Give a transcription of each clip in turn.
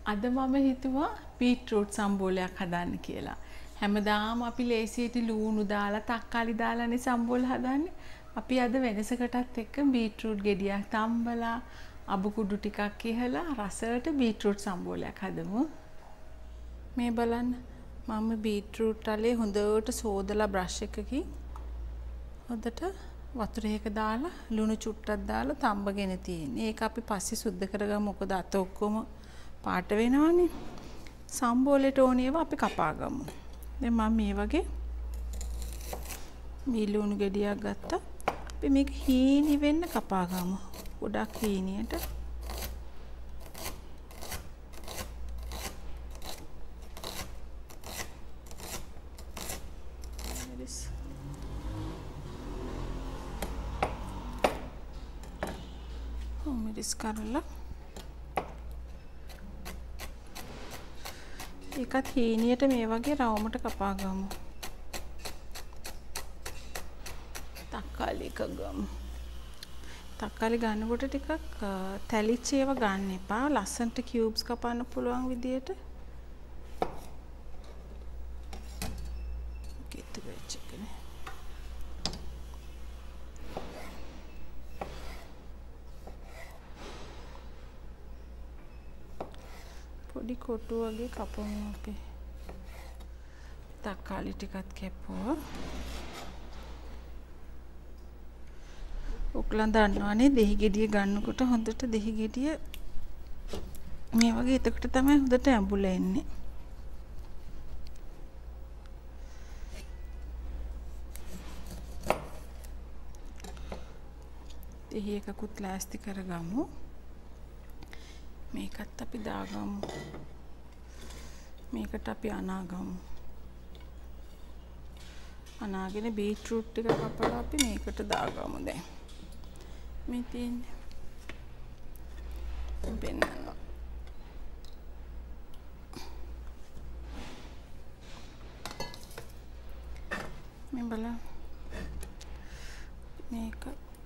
අද මම හිතුවා බීට්‍රූට් සම්බෝලයක් හදන්න කියලා. හැමදාම අපි ලේසියට ලූණු දාලා තක්කාලි දාලානේ සම්බෝල හදන්නේ. අපි අද වෙනසකටත් එක්ක බීට්‍රූට් ගෙඩියක් තම්බලා අබු කුඩු ටිකක් ඉහලා රසයට බීට්‍රූට් සම්බෝලයක් හදමු. මේ බලන්න මම බීට්‍රූට් අලේ හොඳට සෝදලා බ්‍රෂ් එකකින් හොඳට වතුරේක දාලා ලුණු චුට්ටක් දාලා තම්බගෙන තියෙන්නේ. ඒක අපි පස්සේ සුද්ධ කරගමු. මොකද අත ඔක්කොම පාට වෙනවනේ. සම්බෝලේට ඕනේ ඒවා අපි කපා ගමු. දැන් මම මේ වගේ ලුණු ගෙඩියක් ගත්තා. අපි මේක හීනි වෙන්න කපා ගමු. ගොඩක් හීනියට. මිරිස් කරලා ඒකත් හීනියට මේ වගේ රවුමට කපා ගමු. තක්කාලි එක ගමු. තක්කාලි ගන්නකොට ටිකක් තැලිච්ච ඒවා ගන්න එපා. ලස්සනට කියුබ්ස් කපන්න පුළුවන් විදියට. කිතු වෙච්ච එකනේ. පොඩි කොටු වගේ කපමු අපි. තක්කාලි ටිකත් කැපුවා. ඔක්ලන් දන්නවනේ දෙහි ගෙඩිය ගන්නකොට හොඳට දෙහි ගෙඩිය මේ වගේ එතකොට තමයි හොඳට ඇඹුලා එන්නේ. දෙහි එකකුත් ලෑස්ති කරගමු. මේකත් අපි දාගමු. මේකට අපි අනාගමු. අනාගෙන බීට්‍රූට් ටික කපලා අපි මේකට දාගමු දැන්. මේ තියෙන්නේ. බෙන්නනවා. මේ බලන්න. මේක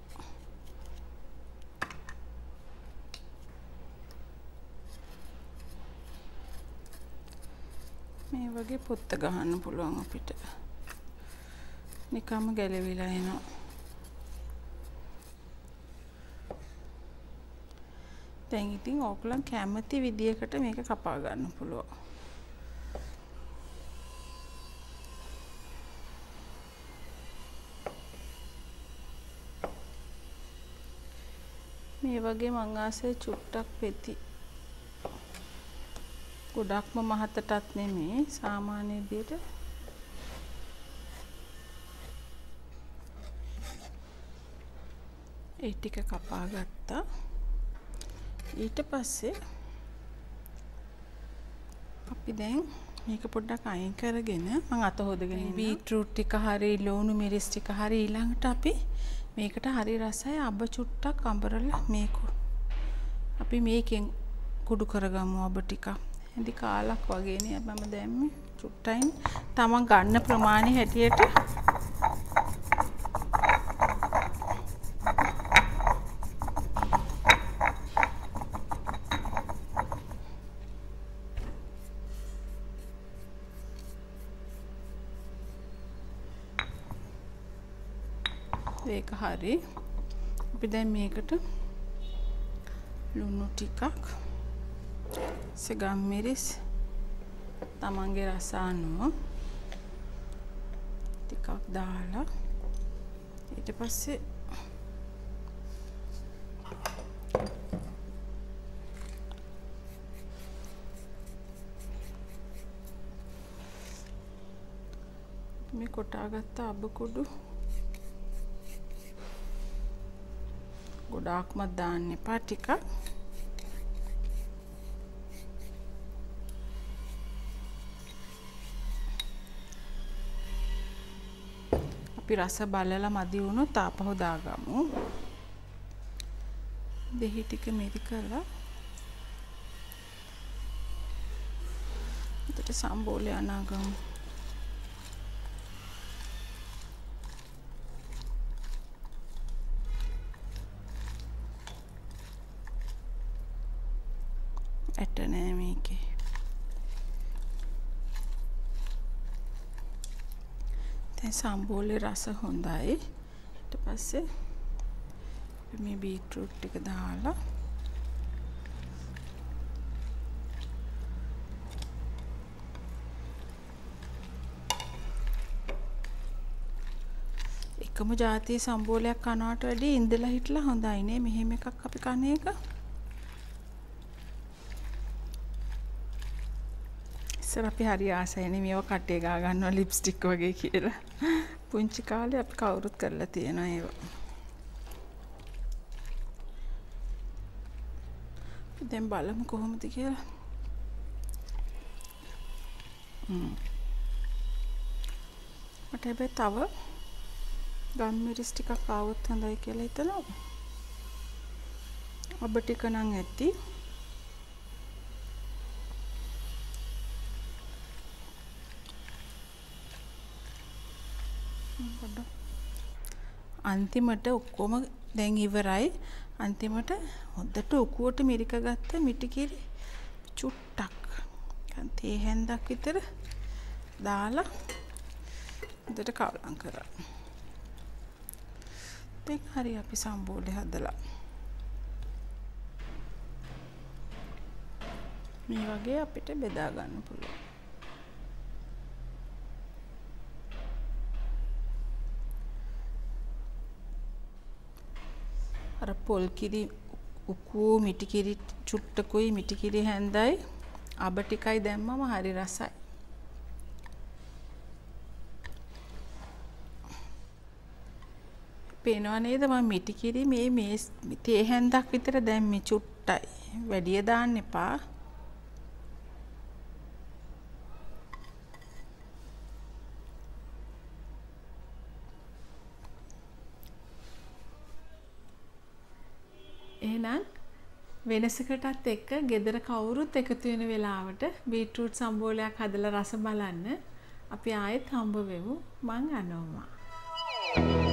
මේ වගේ පොත්ත ගහන්න පුළුවන් අපිට. නිකම්ම ගැලවිලා එනවා. දැන් ඉතින් ඕගොල්ලන් කැමති විදියකට මේක කපා ගන්න පුළුවන්. මේ වගේ මං ආසේ චුට්ටක් පෙති ගොඩක්ම මහතටත් නෙමෙයි සාමාන්‍ය විදියට ඒ ටික කපා ගත්තා. ඊට පස්සේ අපි දැන් මේක පොඩ්ඩක් අයින් කරගෙන මම අත හොදගෙන ඉන්න බීට්‍රූට් ටික හරි ලුණු මිරිස් ටික හරි ඊළඟට අපි මේකට හරි රසයි අබ චුට්ටක් අඹරලා මේක අපි මේකෙන් කුඩු කරගමු අබ ටික. ඉතින් කාලක් වගේනේ මම දැම්මේ චුට්ටයින් තමන් ගන්න ප්‍රමාණය හැටියට ඒක හරි. අපි දැන් මේකට ලුණු ටිකක් සගම් මිරිස් තමන්ගේ රස අනුව ටිකක් දාලා ඊට පස්සේ මේ කොටාගත්ත අබ කුඩු ගොඩාක්ම දාන්න එපා ටිකක්. අපි රස බලලා මදි වුණොත් ආපහු දාගමු. දෙහි ටික මෙරි කරලා එතට සම්බෝලේ අනාගමු. ඇට නෑ මේකේ. දැන් සම්බෝලේ රස හොඳයි. ඊට පස්සේ මේ බීට්‍රූට් ටික දාලා එකම જાතිය සම්බෝලයක් කනවට වැඩිය ඉඳලා හිටලා හොඳයි නේ මෙහෙම එකක් අපි කන එක. ඉස්සර අපි හරි ආසයිනේ මේව කටේ ගා ගන්නවා ලිප්ස්ටික් වගේ කියලා. පුංචි කාලේ අපි කවුරුත් කරලා තියෙනවා ඒව. දැන් බලමු කොහොමද කියලා. මට හැබැයි තව ගම් මිරිස් ටිකක් ආවොත් හොඳයි කියලා හිතනවා. ඔබ ටික නම් ඇති. අන්තිමට ඔක්කොම දැන් ඉවරයි. අන්තිමට හොද්දට උකුවට මිරික ගත්ත මිටිකිරි චුට්ටක් තේ හැන්දක් විතර දාලා හොද්දට කවලම් කරා. දැන් හරි අපි සම්බෝලේ හදලා මේ වගේ අපිට බෙදා ගන්න පුළුවන්. අර පොල් කිරි උකු මිටි කිරි චුට්ටකුයි මිටි කිරි හැන්දයි අබ ටිකයි දැම්මම හරි රසයි. පේනව නේද මම මිටි කිරි මේ තේ හැන්දක් විතර දැම්මේ චුට්ටයි. වැඩිය දාන්න එපා. එහෙනම් වෙනසකටත් එක්ක ගෙදර කවුරුත් එකතු වෙන වෙලාවට බීට්‍රූට් සම්බෝලයක් හදලා රස බලන්න. අපි ආයෙත් හම්බ වෙමු. මං අනෝමා.